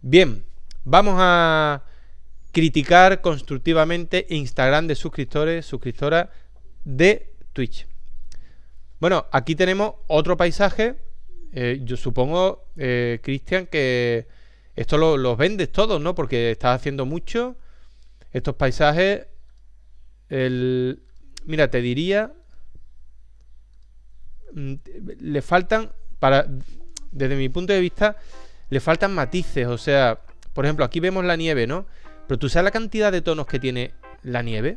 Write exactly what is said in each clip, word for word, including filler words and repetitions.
Bien, vamos a criticar constructivamente Instagram de suscriptores, suscriptoras de Twitch. Bueno, aquí tenemos otro paisaje. Eh, yo supongo, eh, Cristian, que esto lo, los vendes todos, ¿no? Porque estás haciendo mucho. Estos paisajes, el... mira, te diría, le faltan, para, desde mi punto de vista, le faltan matices. O sea, por ejemplo, aquí vemos la nieve, ¿no? Pero ¿tú sabes la cantidad de tonos que tiene la nieve?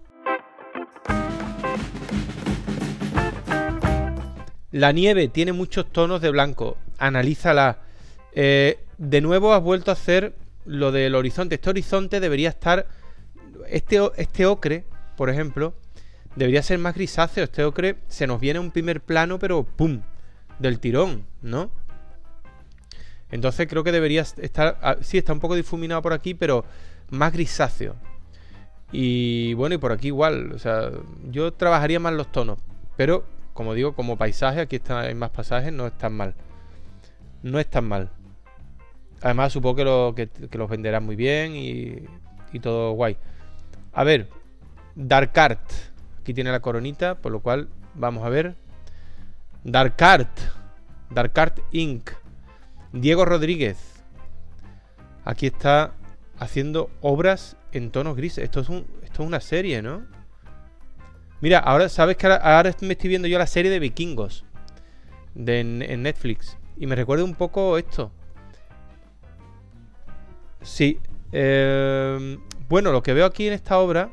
La nieve tiene muchos tonos de blanco. Analízala. Eh, de nuevo has vuelto a hacer lo del horizonte. Este horizonte debería estar... Este, este ocre, por ejemplo, debería ser más grisáceo. Este ocre se nos viene un primer plano, pero ¡pum! Del tirón, ¿no? Entonces creo que debería estar... Sí, está un poco difuminado por aquí, pero más grisáceo. Y bueno, y por aquí igual. O sea, yo trabajaría más los tonos. Pero, como digo, como paisaje, aquí está, hay más pasajes, no es tan mal. No es tan mal. Además, supongo que, lo, que, que los venderán muy bien y, y todo guay. A ver, Dark Art. Aquí tiene la coronita, por lo cual vamos a ver. Dark Art. Dark Art incorporated. Diego Rodríguez. Aquí está haciendo obras en tonos grises. Esto es, un, esto es una serie, ¿no? Mira, ahora sabes que ahora, ahora me estoy viendo yo la serie de Vikingos de, en, en Netflix. Y me recuerda un poco esto. Sí. Eh, bueno, lo que veo aquí en esta obra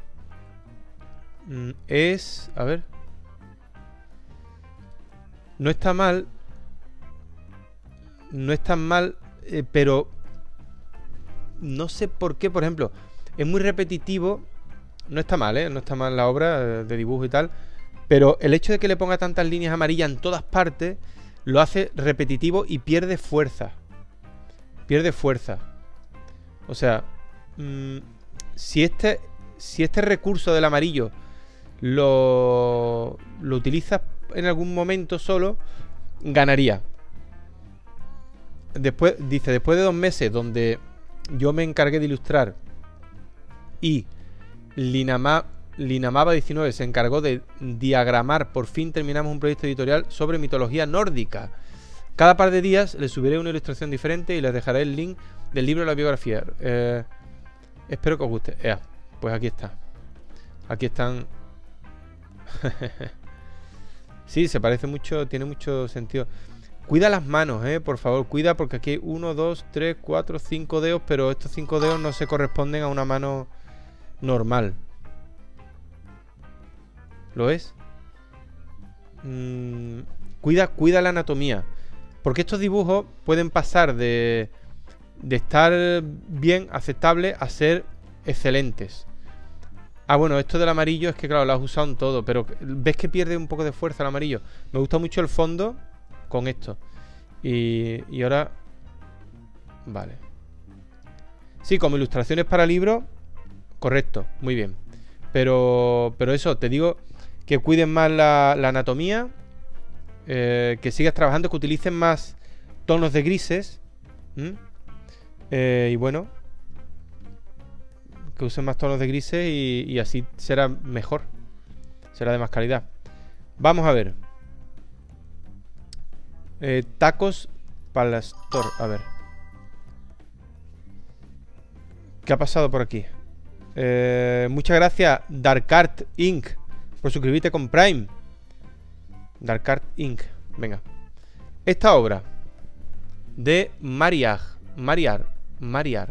mm, es... A ver. No está mal. No es tan mal, eh, pero no sé por qué, por ejemplo, es muy repetitivo. No está mal, ¿eh? No está mal la obra eh, de dibujo y tal, pero el hecho de que le ponga tantas líneas amarillas en todas partes lo hace repetitivo y pierde fuerza. Pierde fuerza. O sea, mmm, si este si este recurso del amarillo lo, lo utilizas en algún momento solo, ganaría. Después, dice, después de dos meses donde yo me encargué de ilustrar y Linama, Linamaba diecinueve se encargó de diagramar, por fin terminamos un proyecto editorial sobre mitología nórdica. Cada par de días les subiré una ilustración diferente y les dejaré el link del libro de la biografía. Eh, espero que os guste. Ea, pues aquí está. Aquí están. Sí, se parece mucho, tiene mucho sentido. Cuida las manos, eh, por favor, cuida, porque aquí hay uno, dos, tres, cuatro, cinco dedos, pero estos cinco dedos no se corresponden a una mano normal. ¿Lo es? Mm, cuida, cuida la anatomía, porque estos dibujos pueden pasar de, de estar bien, aceptable, a ser excelentes. Ah, bueno, esto del amarillo es que, claro, lo has usado en todo, pero ¿ves que pierde un poco de fuerza el amarillo? Me gusta mucho el fondo con esto. Y, y ahora... Vale. Sí, como ilustraciones para libros, correcto, muy bien. Pero, pero eso, te digo que cuiden más la, la anatomía, eh, que sigas trabajando, que utilicen más tonos de grises. Eh, y bueno, que usen más tonos de grises y, y así será mejor. Será de más calidad. Vamos a ver. Eh, tacos Palastor. A ver. ¿Qué ha pasado por aquí? Eh, muchas gracias, Darkart incorporated, por suscribirte con Prime. Darkart incorporated. Venga. Esta obra de Mariar. Mariar. Mariar.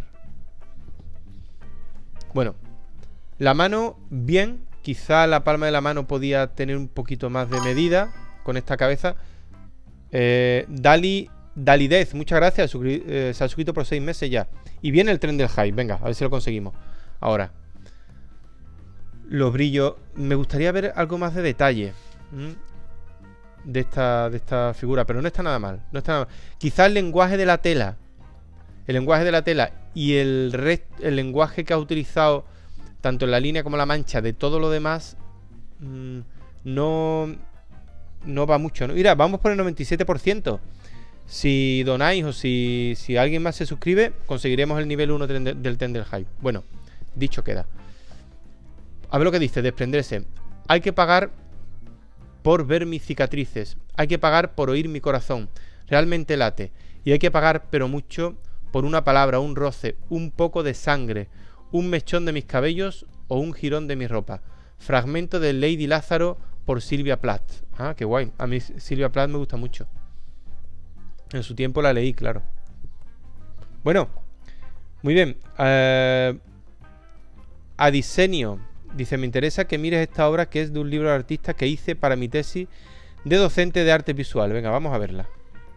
Bueno. La mano, bien. Quizá la palma de la mano podía tener un poquito más de medida con esta cabeza. Eh, Dali, Dalidez, muchas gracias. Eh, se ha suscrito por seis meses ya. Y viene el tren del hype. Venga, a ver si lo conseguimos. Ahora, los brillos. Me gustaría ver algo más de detalle de esta, de esta figura, pero no está nada mal. No está nada mal. Quizá el lenguaje de la tela. El lenguaje de la tela y el, rest, el lenguaje que ha utilizado, tanto en la línea como en la mancha, de todo lo demás, mmm, no. No va mucho, ¿no? Mira, vamos por el noventa y siete por ciento. Si donáis o si, si alguien más se suscribe, conseguiremos el nivel uno del, del Tender Hype. Bueno, dicho queda. A ver lo que dice, desprenderse. Hay que pagar por ver mis cicatrices. Hay que pagar por oír mi corazón. Realmente late. Y hay que pagar, pero mucho, por una palabra, un roce, un poco de sangre, un mechón de mis cabellos o un jirón de mi ropa. Fragmento de Lady Lázaro por Silvia Plath. Ah, qué guay. A mí Silvia Plath me gusta mucho. En su tiempo la leí, claro. Bueno, muy bien. Uh, a diseño. Dice, me interesa que mires esta obra que es de un libro de artista que hice para mi tesis de docente de arte visual. Venga, vamos a verla.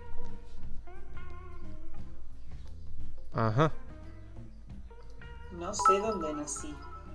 Ajá. No sé dónde nací.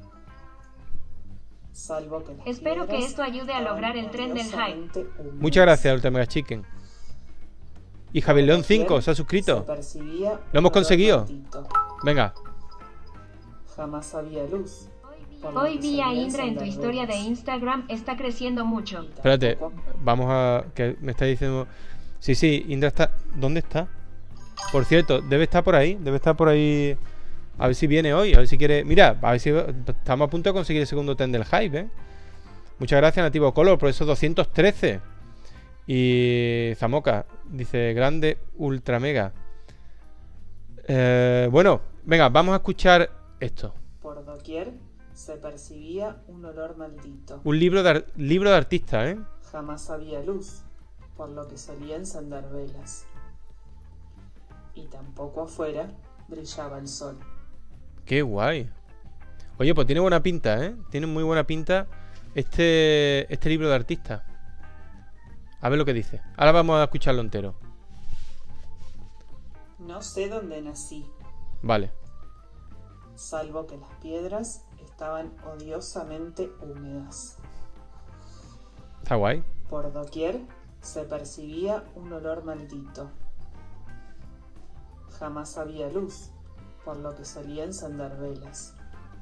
Salvo que las Espero que esto ayude a lograr el tren del hype. Muchas gracias, Ultra Mega Chicken. Y Javier León cinco se ha suscrito. Se Lo hemos conseguido. Venga. Jamás había luz. Hoy vi a Indra en tu historia de Instagram. Está creciendo mucho. Espérate, vamos a... que me está diciendo... Sí, sí, Indra está... ¿Dónde está? Por cierto, debe estar por ahí. Debe estar por ahí... A ver si viene hoy. A ver si quiere... Mira, a ver si... Estamos a punto de conseguir el segundo ten del hype, ¿eh? Muchas gracias, Nativo Color, por esos doscientos trece. Y Zamoca dice, grande ultra mega. eh, Bueno, venga, vamos a escuchar esto. Por doquier se percibía un olor maldito. Un libro de, libro de artista, ¿eh? Jamás había luz, por lo que solía encender velas. Y tampoco afuera brillaba el sol. Qué guay. Oye, pues tiene buena pinta, ¿eh? Tiene muy buena pinta este, este libro de artista. A ver lo que dice. Ahora vamos a escucharlo entero. No sé dónde nací. Vale. Salvo que las piedras estaban odiosamente húmedas. Está guay. Por doquier se percibía un olor maldito. Jamás había luz, por lo que solía encender velas.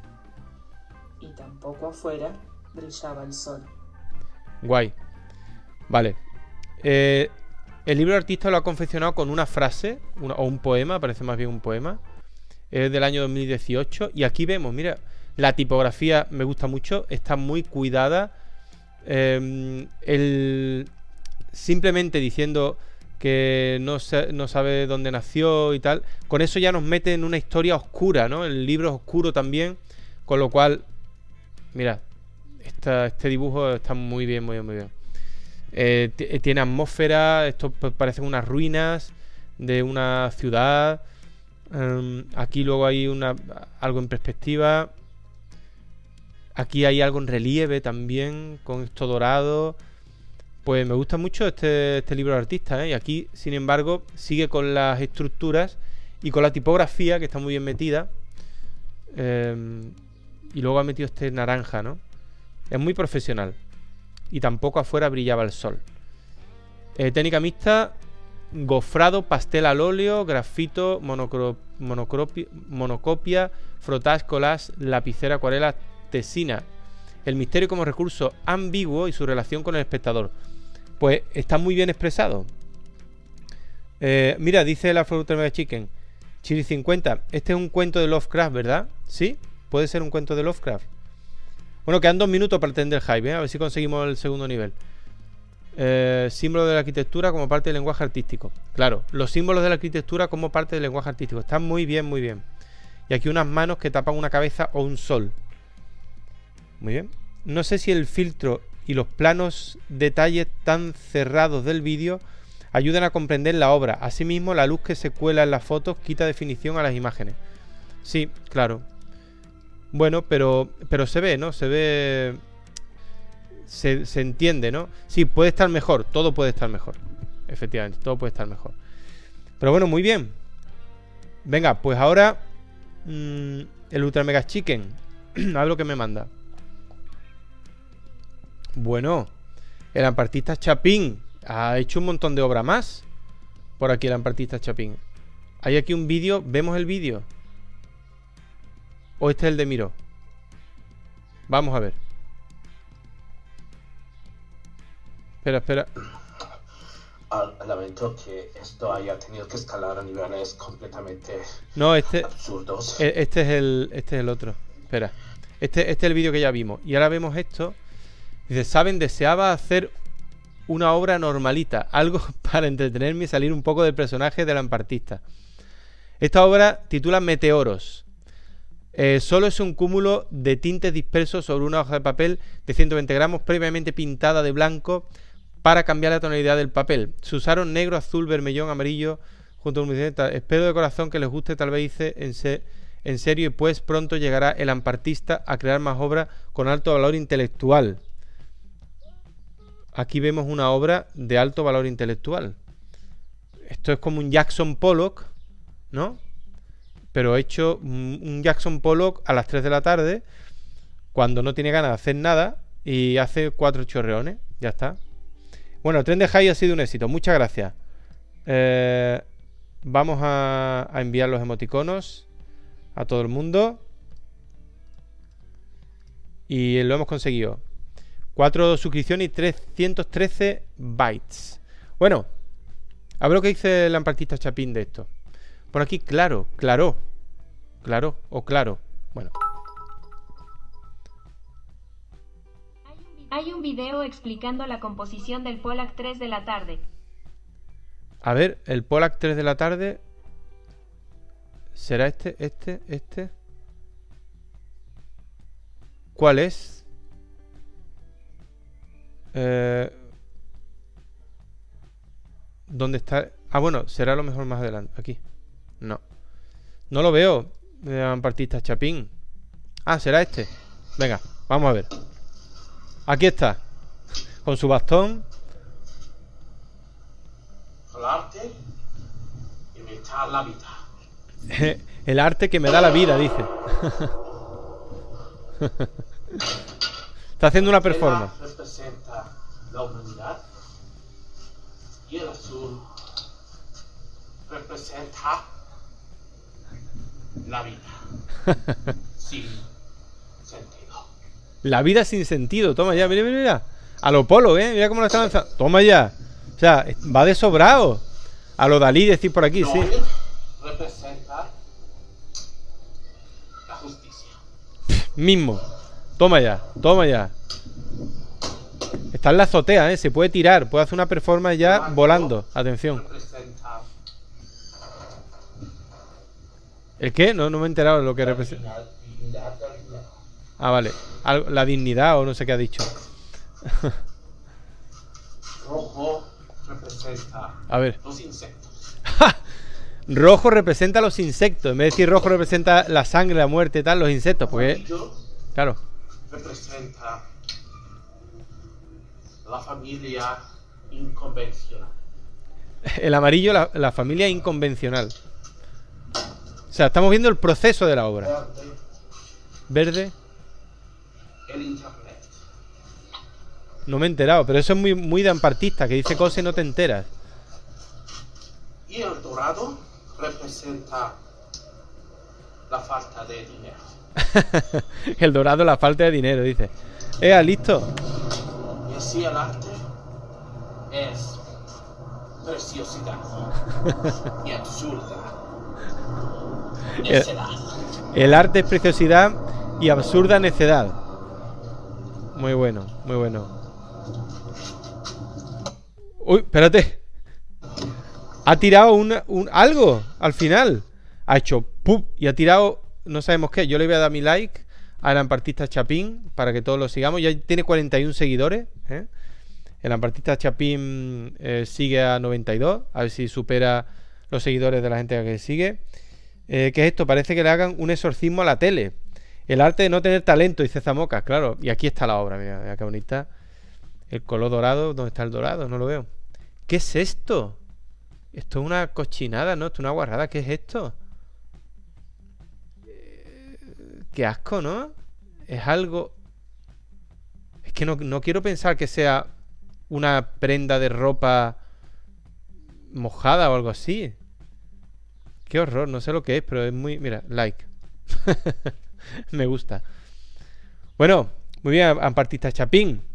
Y tampoco afuera brillaba el sol. Guay. Vale. Eh, el libro de artista lo ha confeccionado con una frase una, o un poema, parece más bien un poema. Es del año dos mil dieciocho. Y aquí vemos, mira, la tipografía me gusta mucho, está muy cuidada. Eh, el, simplemente diciendo que no, se, no sabe dónde nació y tal, con eso ya nos mete en una historia oscura, ¿no? El libro es oscuro también, con lo cual, mira, esta, este dibujo está muy bien, muy bien, muy bien. Eh, tiene atmósfera, esto parecen unas ruinas de una ciudad. Um, aquí luego hay una, algo en perspectiva. Aquí hay algo en relieve también, con esto dorado. Pues me gusta mucho este, este libro de artista, ¿eh? Y aquí, sin embargo, sigue con las estructuras y con la tipografía, que está muy bien metida. Eh, y luego ha metido este naranja, ¿no? Es muy profesional. Y tampoco afuera brillaba el sol. Eh, técnica mixta, gofrado, pastel al óleo, grafito, monocro, monocropia, monocopia, frotage, collage, lapicera, acuarela, tesina. El misterio como recurso ambiguo y su relación con el espectador. Pues está muy bien expresado. Eh, mira, dice la Fruta Mega Chicken, Chili cincuenta. Este es un cuento de Lovecraft, ¿verdad? ¿Sí? Puede ser un cuento de Lovecraft. Bueno, quedan dos minutos para el tender hype, ¿eh? A ver si conseguimos el segundo nivel. Eh, símbolo de la arquitectura como parte del lenguaje artístico. Claro, los símbolos de la arquitectura como parte del lenguaje artístico. Están muy bien, muy bien. Y aquí unas manos que tapan una cabeza o un sol. Muy bien. No sé si el filtro y los planos detalles tan cerrados del vídeo ayudan a comprender la obra. Asimismo, la luz que se cuela en las fotos quita definición a las imágenes. Sí, claro. Bueno, pero, pero se ve, ¿no? Se ve... Se, se entiende, ¿no? Sí, puede estar mejor. Todo puede estar mejor. Efectivamente, todo puede estar mejor. Pero bueno, muy bien. Venga, pues ahora... Mmm, el Ultra Mega Chicken. A ver lo que me manda. Bueno, el ampartista Chapín ha hecho un montón de obra más. Por aquí el ampartista Chapín. Hay aquí un vídeo. ¿Vemos el vídeo? ¿O este es el de Miro? Vamos a ver. Espera, espera. Ah, lamento que esto haya tenido que escalar a niveles completamente No, este, absurdos. e- este es el, este es el otro. Espera. Este, este es el vídeo que ya vimos. Y ahora vemos esto. Dice, saben, deseaba hacer una obra normalita, algo para entretenerme y salir un poco del personaje del ampartista. Esta obra titula Meteoros. Eh, solo es un cúmulo de tintes dispersos sobre una hoja de papel de ciento veinte gramos previamente pintada de blanco para cambiar la tonalidad del papel. Se usaron negro, azul, vermellón, amarillo junto a un... Espero de corazón que les guste, tal vez hice en, se... en serio, y pues pronto llegará el ampartista a crear más obras con alto valor intelectual. Aquí vemos una obra de alto valor intelectual. Esto es como un Jackson Pollock, ¿no? Pero hecho un Jackson Pollock a las tres de la tarde, cuando no tiene ganas de hacer nada, y hace cuatro chorreones. Ya está. Bueno, el tren de Jai ha sido un éxito. Muchas gracias. Eh, vamos a, a enviar los emoticonos a todo el mundo. Y lo hemos conseguido. Cuatro suscripciones y trescientos trece bytes. Bueno, a ver lo que dice el ampartista Chapín de esto. Por aquí, claro, claro. Claro o claro. Bueno. Hay un video explicando la composición del Pollack tres de la tarde. A ver, el Pollack tres de la tarde. ¿Será este, este, este? ¿Cuál es? Eh, ¿Dónde está? Ah, bueno, será a lo mejor más adelante. Aquí. No. No lo veo. Ampartista Chapín. Ah, será este. Venga, vamos a ver. Aquí está. Con su bastón. El arte imitar la vida. El arte que me da la vida, dice. Está haciendo una performance. El representa la humanidad y el azul representa la vida sin sentido. La vida sin sentido. Toma ya, mira, mira, mira. A lo Polo, ¿eh? Mira cómo lo está lanzando. Toma ya. O sea, va de sobrado. A lo Dalí, decir por aquí, sí. Representa la justicia. Mismo. Toma ya, toma ya. Está en la azotea, ¿eh? Se puede tirar. Puede hacer una performance ya volando. Atención. ¿El qué? No, no me he enterado de lo que representa. Ah, vale. Algo- la dignidad o no sé qué ha dicho. Rojo representa A ver. los insectos. Rojo representa los insectos. En vez de decir rojo representa la sangre, la muerte y tal, los insectos. Porque, Amarillo claro. representa la familia inconvencional. El amarillo, la, la familia inconvencional. O sea, estamos viendo el proceso de la obra. Verde, Verde. el internet. No me he enterado, pero eso es muy, muy de ampartista, que dice cosas y no te enteras. Y el dorado representa la falta de dinero. El dorado, la falta de dinero, dice. Eh, listo. Y así el arte es preciosidad y absurda necedad. El arte es preciosidad y absurda necedad. Muy bueno, muy bueno. Uy, espérate. Ha tirado una, un, algo al final. Ha hecho ¡pum! Y ha tirado, no sabemos qué. Yo le voy a dar mi like al ampartista Chapín para que todos lo sigamos. Ya tiene cuarenta y uno seguidores, ¿eh? El ampartista Chapín eh, sigue a noventa y dos. A ver si supera los seguidores de la gente que sigue. Eh, ¿Qué es esto? Parece que le hagan un exorcismo a la tele. El arte de no tener talento, dice Zamocas, claro. Y aquí está la obra, mira, mira qué bonita. El color dorado, ¿dónde está el dorado? No lo veo. ¿Qué es esto? Esto es una cochinada, ¿no? Esto es una guarrada. ¿Qué es esto? Eh, Qué asco, ¿no? Es algo... Es que no, no quiero pensar que sea una prenda de ropa mojada o algo así. Qué horror, no sé lo que es, pero es muy... Mira, like. Me gusta. Bueno, muy bien, ampartista Chapín.